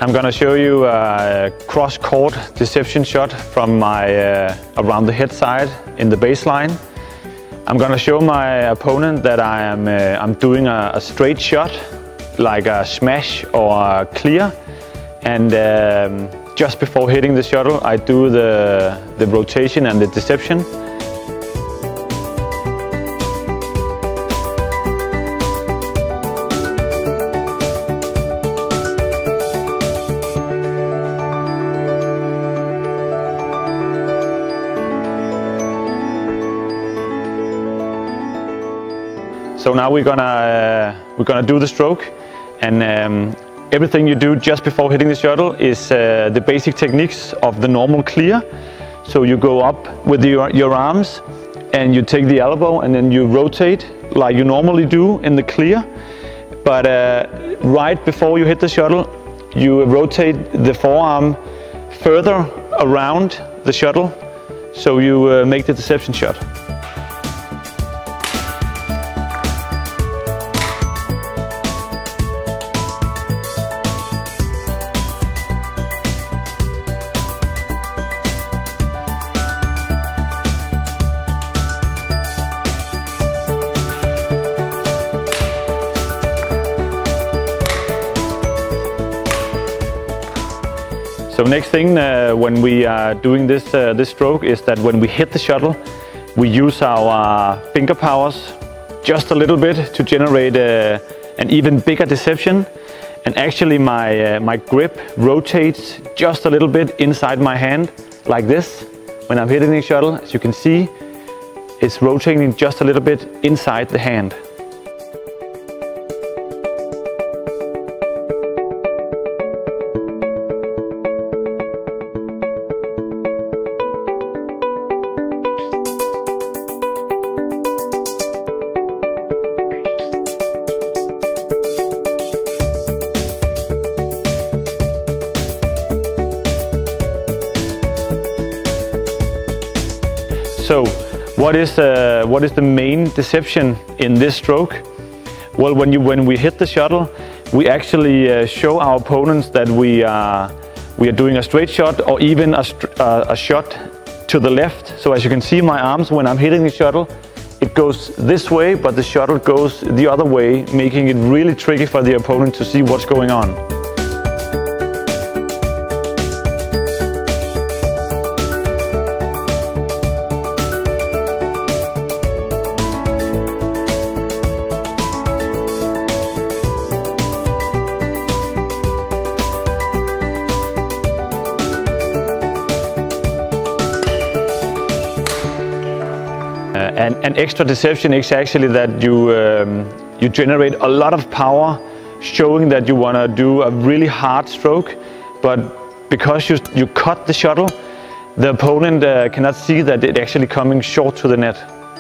I'm going to show you a cross-court deception shot from my around the head side in the baseline. I'm going to show my opponent that I'm doing a straight shot, like a smash or a clear, and just before hitting the shuttle I do the rotation and the deception. So now we're gonna do the stroke, and everything you do just before hitting the shuttle is the basic techniques of the normal clear. So you go up with your arms and you take the elbow and then you rotate like you normally do in the clear. But right before you hit the shuttle, you rotate the forearm further around the shuttle, so you make the deception shot. So next thing when we are doing this stroke is that when we hit the shuttle, we use our finger powers just a little bit to generate an even bigger deception. And actually my grip rotates just a little bit inside my hand, like this. When I'm hitting the shuttle, as you can see, it's rotating just a little bit inside the hand. So what is the main deception in this stroke? Well, when we hit the shuttle, we actually show our opponents that we are doing a straight shot or even a shot to the left. So as you can see, my arms, when I'm hitting the shuttle, it goes this way, but the shuttle goes the other way, making it really tricky for the opponent to see what's going on. An extra deception is actually that you generate a lot of power, showing that you want to do a really hard stroke, but because you cut the shuttle, the opponent cannot see that it's actually coming short to the net.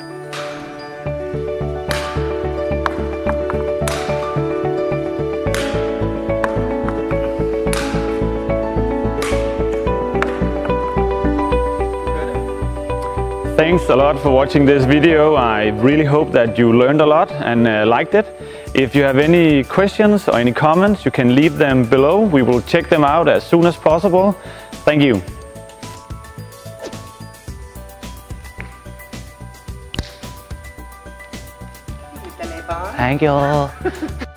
Thanks a lot for watching this video. I really hope that you learned a lot and liked it. If you have any questions or any comments, you can leave them below. We will check them out as soon as possible. Thank you. Thank you.